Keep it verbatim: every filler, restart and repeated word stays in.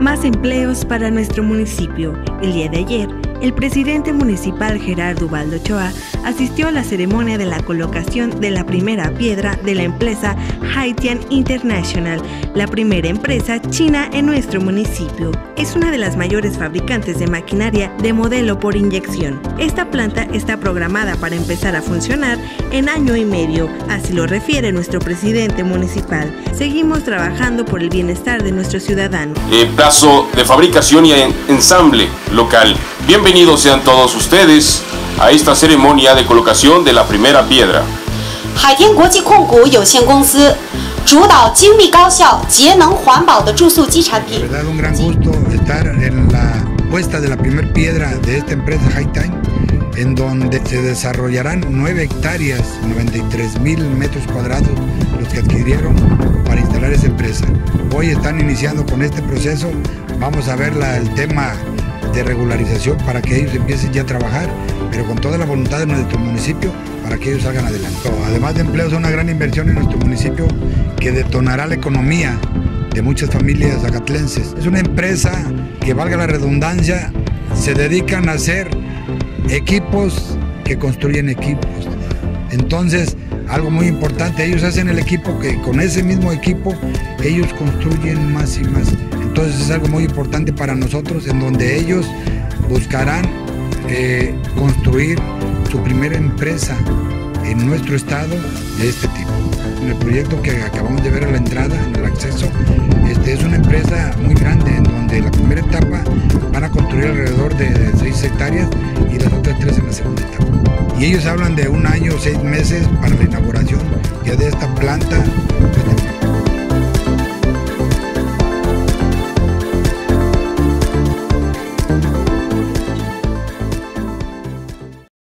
Más empleos para nuestro municipio. El día de ayer, el presidente municipal Gerardo Ubaldo Ochoa asistió a la ceremonia de la colocación de la primera piedra de la empresa Haitian International, la primera empresa china en nuestro municipio. Es una de las mayores fabricantes de maquinaria de modelo por inyección. Esta planta está programada para empezar a funcionar en año y medio, así lo refiere nuestro presidente municipal. Seguimos trabajando por el bienestar de nuestros ciudadanos. Eh, plazo de fabricación y ensamble local. Bienvenidos sean todos ustedes a esta ceremonia de colocación de la primera piedra. Haitian 国际控股有限公司主导精密高效、节能环保的注塑机产品。 De verdad un gran gusto estar en la puesta de la primera piedra de esta empresa Haitian, en donde se desarrollarán nueve hectáreas, noventa y tres mil metros cuadrados, los que adquirieron para instalar esa empresa. Hoy están iniciando con este proceso, vamos a ver la, el tema de regularización para que ellos empiecen ya a trabajar, pero con toda la voluntad de nuestro municipio para que ellos salgan adelante. Además de empleos, es una gran inversión en nuestro municipio que detonará la economía de muchas familias zacatlenses. Es una empresa que, valga la redundancia, se dedican a hacer equipos que construyen equipos. Entonces, algo muy importante, ellos hacen el equipo que con ese mismo equipo ellos construyen más y más. Entonces es algo muy importante para nosotros, en donde ellos buscarán eh, construir su primera empresa en nuestro estado de este tipo. En el proyecto que acabamos de ver a la entrada, en el acceso, este, es una empresa muy grande, en donde la primera etapa van a construir alrededor de seis hectáreas y las otras tres en la segunda etapa. Y ellos hablan de un año, seis meses para la inauguración ya de esta planta.